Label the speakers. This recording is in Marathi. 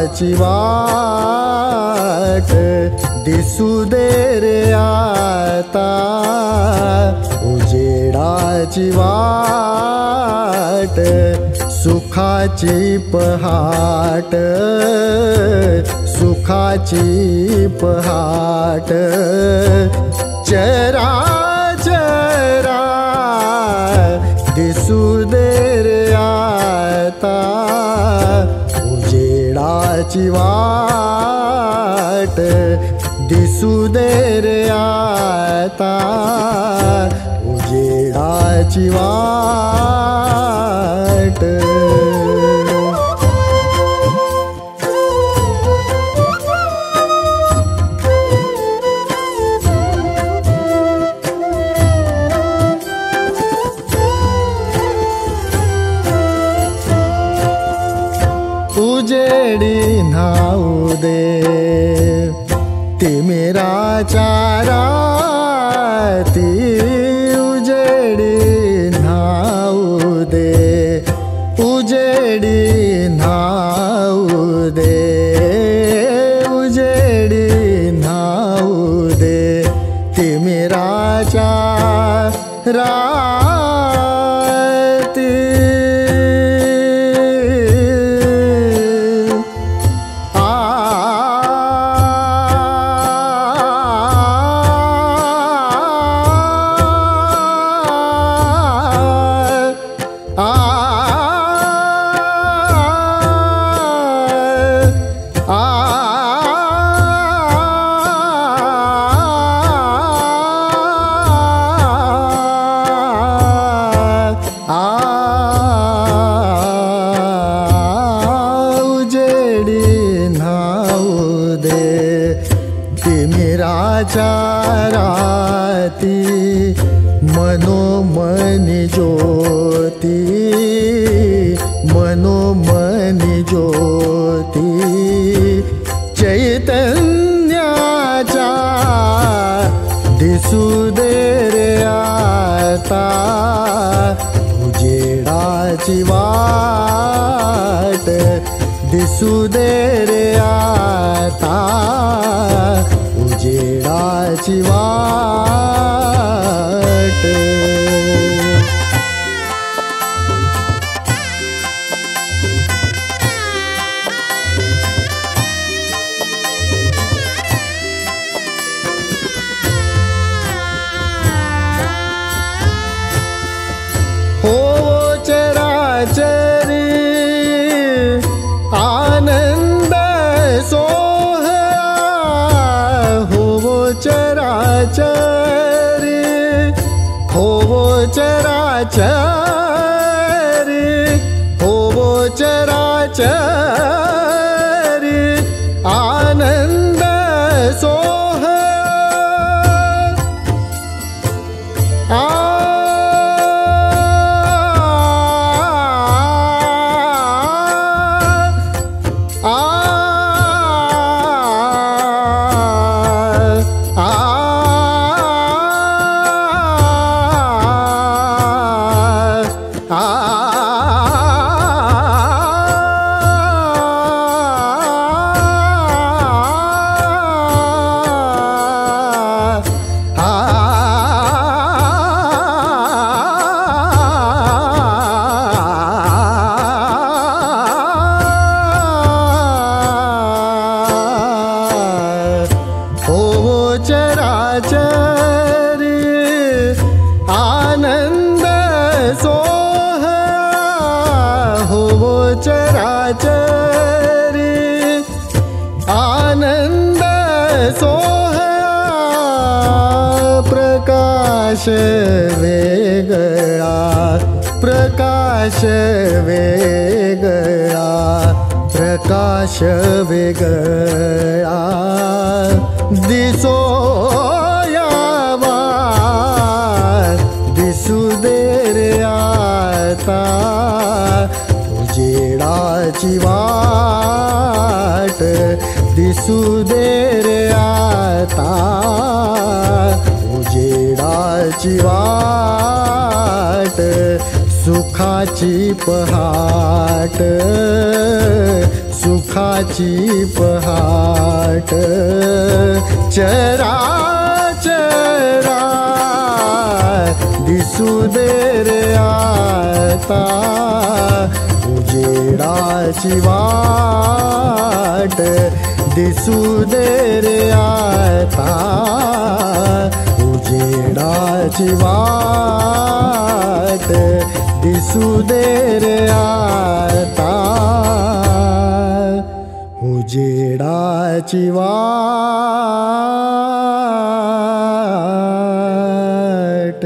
Speaker 1: उजेडाची वाट दिसू दे रे आता, उजेडाची वाट सुखाची पहाट, सुखाची पहाट चराचरा दिसू दे रे आता, उजेडाची वाट दिसू दे रे आता, उजेडाची वाट। उजेडी न्हाऊ दे तिमिराच्या राती, उजेडी न्हाऊ दे, उजेडी न्हाऊ दे, उजेडी न्हाऊ दे तिमिराच्या राती। उजेडी न्हाऊ दे तिमिराच्या राती, मनोमनी ज्योती, मनोमनी ज्योती चैतन्याच्या दिसू दे रे आता, उजेडाची वाट दिसू दे रे आता, उजेडाची वाट। हो चराचरी आनंद सोहळा, हो चराचरी, हो चराचरी, हो चराचरी आनंद सोहळा। चराचरी आनंद सोहळा, हो चराचरी आनंद सोहळा। प्रकाश वेगळा, प्रकाश वेगळा, प्रकाश वेगळा दिसो दिसू दे रे आता, उजेडाची वाट दिसू दे रे आता, उजेडाची वाट सुखाची पहाट, सुखा उजेडाची पहाट चराचरा दिसू दे रे आता उजेडाची वाट दिसू दे रे आता उजेडाची वाट दिसू दे रे आता उजेडाची वाट.